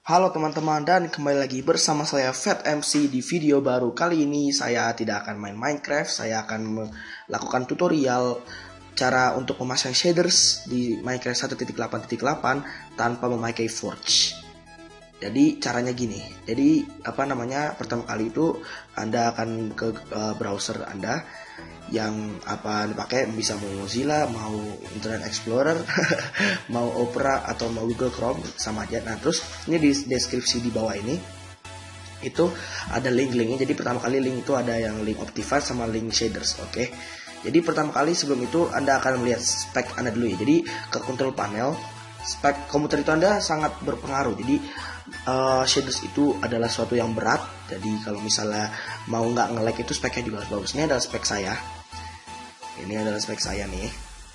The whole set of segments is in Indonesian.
Halo teman-teman, dan kembali lagi bersama saya Fat MC di video baru. Kali ini saya tidak akan main Minecraft. Saya akan melakukan tutorial cara untuk memasang shaders di Minecraft 1.8.8 tanpa memakai Forge. Jadi caranya gini. Jadi pertama kali itu Anda akan ke browser Anda yang dipakai, bisa mau Mozilla, mau Internet Explorer, mau Opera atau mau Google Chrome, sama aja. Nah, terus ini di deskripsi di bawah ini itu ada link-linknya. Jadi pertama kali link itu ada yang link Optifine sama link shaders. Oke. Jadi pertama kali sebelum itu Anda akan melihat spek Anda dulu ya. Jadi ke control panel, spek komputer itu Anda sangat berpengaruh. Jadi shaders itu adalah suatu yang berat. Jadi kalau misalnya mau nggak nge-lag itu speknya juga harus bagus. Ini adalah spek saya. Ini adalah spek saya nih,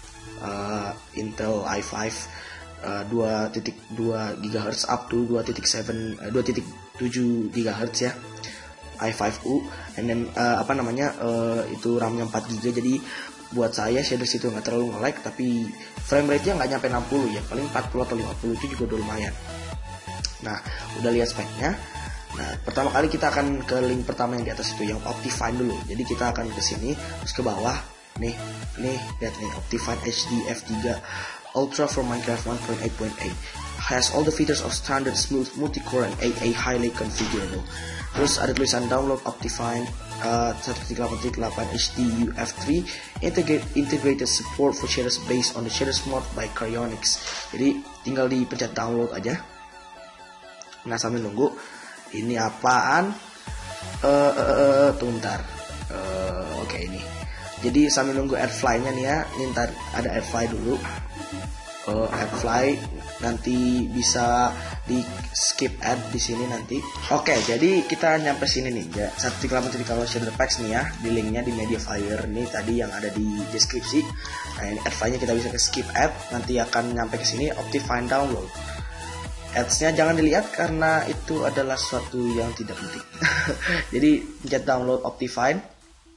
Intel i5 2.2 GHz up to 2.7 GHz ya, i5U, and then itu RAM-nya 4 GB. Jadi buat saya shaders itu nggak terlalu nge-lag, tapi frame rate-nya nggak nyampe 60 ya, paling 40 atau 50 itu juga udah lumayan. Nah, udah lihat speknya. Nah, pertama kali kita akan ke link pertama yang di atas itu, yang Optifine dulu. Jadi kita akan ke sini, terus ke bawah. Nih, lihat nih, Optifine HD F3 Ultra for Minecraft 1.8.8 has all the features of standard smooth multi-core and AA highly configurable. Terus ada tulisan download Optifine 1.8.8 HD UF3 integrated support for shaders based on the shaders mod by Cryonics. Jadi tinggal dipencet download aja. Nah, sambil nunggu ini apaan? Tunggu bentar. Oke, ini. Jadi sambil nunggu AdFly-nya nih ya, ini ntar ada AdFly dulu. AdFly nanti bisa di skip ad di sini nanti. Oke, jadi kita nyampe sini nih ya. 1.8.0 shader packs nih ya, di linknya di Mediafire nih tadi yang ada di deskripsi. Nah, ini AdFly-nya kita bisa ke skip ad, nanti akan nyampe ke sini Optifine download. Ads-nya jangan dilihat karena itu adalah sesuatu yang tidak penting. Jadi pencet download Optifine.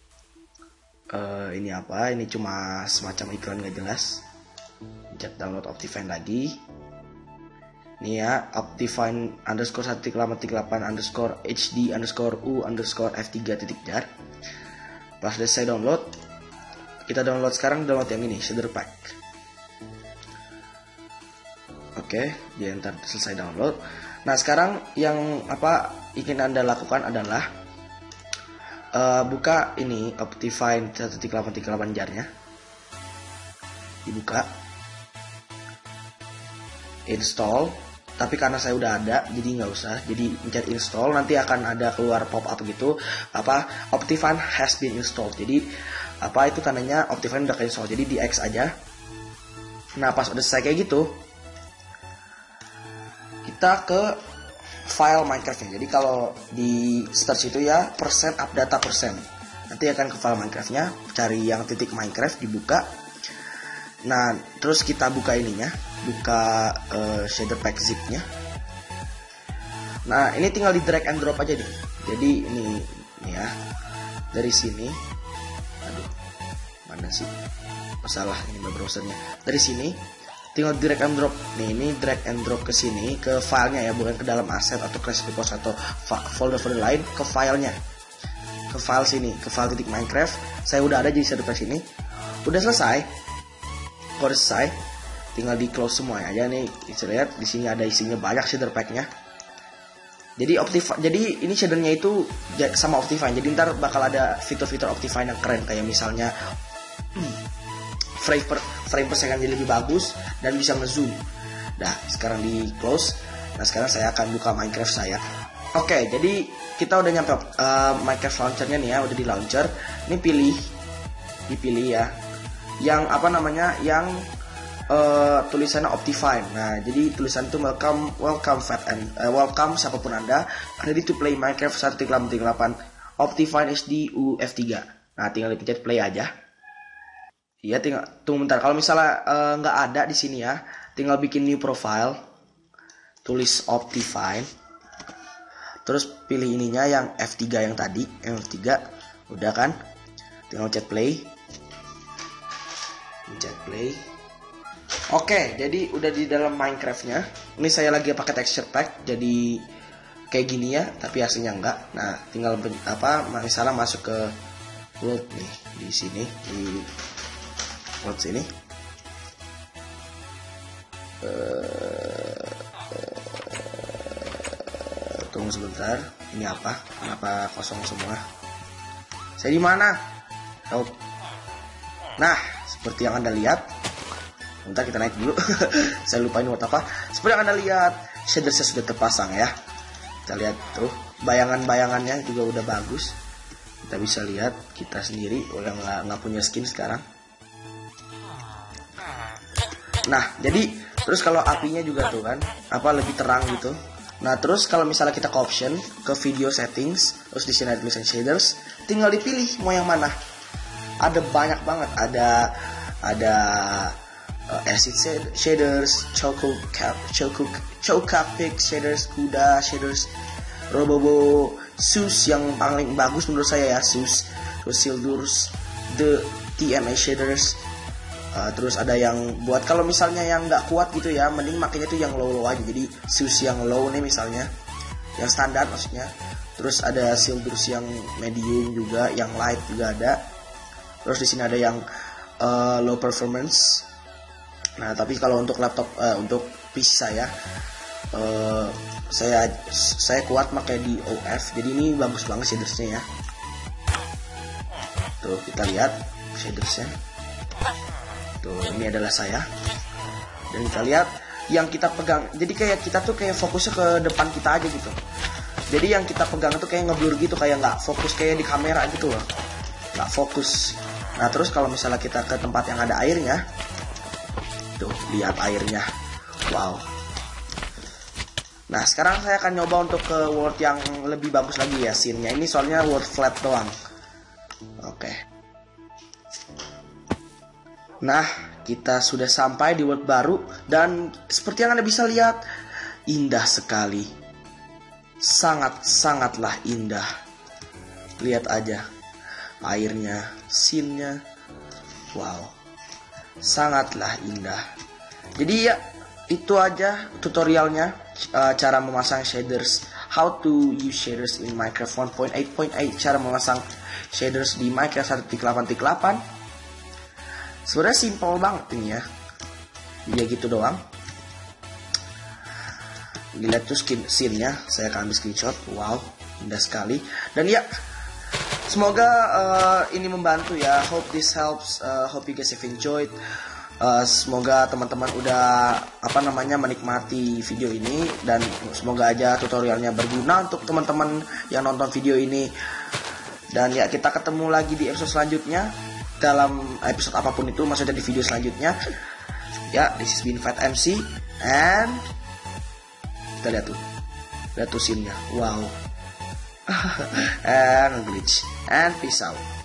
Ini apa? Ini cuma semacam iklan gak jelas. Pencet download Optifine lagi. Ini ya, Optifine underscore 1.8.8 underscore HD underscore U underscore F3.jar. Pas selesai download, kita download sekarang, download yang ini, shader pack. Oke, dia ntar selesai download. Nah, sekarang yang ingin Anda lakukan adalah buka ini Optifine 1.8.8 jarnya, dibuka, install. Tapi karena saya udah ada, jadi nggak usah. Jadi pencet install, nanti akan ada keluar pop up gitu, Optifine has been installed. Jadi itu tandanya Optifine udah ke-install. Jadi di X aja. Nah, pas udah selesai kayak gitu, kita ke file Minecraft-nya. Jadi kalau di search itu ya persen updata persen, nanti akan ke file Minecraft-nya, cari yang titik Minecraft, dibuka. Nah, terus kita buka ininya, buka shader pack zip-nya. Nah, ini tinggal di drag and drop aja nih. Jadi ini ya, dari sini, aduh, mana sih masalah ini browsernya, dari sini tinggal drag and drop. Nih, ini drag and drop ke sini, ke filenya ya, bukan ke dalam aset atau crash repost atau folder-folder lain, ke filenya, ke file sini, ke file titik Minecraft. Saya udah ada, jadi shader pack sini. Udah selesai. Kalau udah selesai, tinggal di close semua aja nih. Bisa lihat di sini ada isinya banyak shader packnya. Jadi ini shadernya itu sama Optifine. Jadi ntar bakal ada fitur-fitur Optifine yang keren, kayak misalnya frame per second jadi lebih bagus dan bisa ngezoom. Nah, sekarang di close. Nah, sekarang saya akan buka Minecraft saya. Oke, jadi kita udah nyampe Minecraft launchernya nih ya, udah di launcher. Ini dipilih ya, yang yang tulisannya Optifine. Nah, jadi tulisan itu welcome welcome siapapun Anda, ready to play Minecraft 1.8.8 Optifine HD UF3. Nah, tinggal dipencet play aja. Iya, tinggal tunggu bentar. Kalau misalnya nggak ada di sini ya, tinggal bikin new profile, tulis Optifine, terus pilih ininya yang F3 yang tadi, F3, udah kan? Tinggal pencet play, Oke, jadi udah di dalam Minecraftnya. Ini saya lagi pakai texture pack, jadi kayak gini ya, tapi aslinya enggak. Nah, tinggal misalnya masuk ke world nih, di sini, di world sini. Tunggu sebentar, ini apa? Kenapa kosong semua? Saya di mana? Oh. Nah, seperti yang Anda lihat. Bentar kita naik dulu. Saya lupa ini buat apa. Seperti yang Anda lihat, shadersnya sudah terpasang ya. Kita lihat tuh, bayangan-bayangannya juga udah bagus. Kita bisa lihat kita sendiri udah nggak punya skin sekarang. Nah, jadi terus kalau apinya juga tuh kan, lebih terang gitu. Nah, terus kalau misalnya kita ke option, ke video settings, terus di sini ada tulisan shaders, tinggal dipilih mau yang mana. Ada banyak banget, ada acid shaders, chocapic shaders, kuda shaders, robobo, sus yang paling bagus menurut saya ya, sus, terus sildurs, the TMA shaders. Terus ada yang buat kalau misalnya yang nggak kuat gitu ya, mending makanya tuh yang low aja. Jadi sus yang low nih misalnya, yang standar maksudnya. Terus ada sildurs yang medium juga, yang light juga ada. Terus di sini ada yang low performance. Nah, tapi kalau untuk laptop, untuk PC saya kuat pakai di OF. Jadi ini bagus banget shadersnya ya. Tuh kita lihat shadersnya. Tuh ini adalah saya. Dan kita lihat yang kita pegang. Jadi kayak kita tuh kayak fokusnya ke depan kita aja gitu. Jadi yang kita pegang tuh kayak ngeblur gitu, kayak nggak fokus kayak di kamera gitu loh. Nggak fokus. Nah terus kalau misalnya kita ke tempat yang ada airnya. Tuh, lihat airnya. Wow. Nah, sekarang saya akan nyoba untuk ke world yang lebih bagus lagi ya scene-nya. Ini soalnya world flat doang. Oke. Nah, kita sudah sampai di world baru. Dan seperti yang Anda bisa lihat, indah sekali. Sangat-sangatlah indah. Lihat aja. Airnya, scene-nya. Wow. Sangatlah indah. Jadi ya itu aja tutorialnya, cara memasang shaders, how to use shaders in Minecraft 1.8.8, cara memasang shaders di Minecraft 1.8.8. Sebenarnya simple banget ini ya. Ya gitu doang. Dilihat tuh scene-nya, saya akan ambil screenshot. Wow, indah sekali. Dan ya, semoga ini membantu ya. Hope this helps. Hope you guys have enjoyed. Semoga teman-teman udah menikmati video ini, dan semoga aja tutorialnya berguna untuk teman-teman yang nonton video ini. Dan ya kita ketemu lagi di episode selanjutnya, dalam episode apapun itu, maksudnya di video selanjutnya. Ya, this is been Fat MC, and kita lihat tuh scene-nya. Wow. And glitch. And peace out.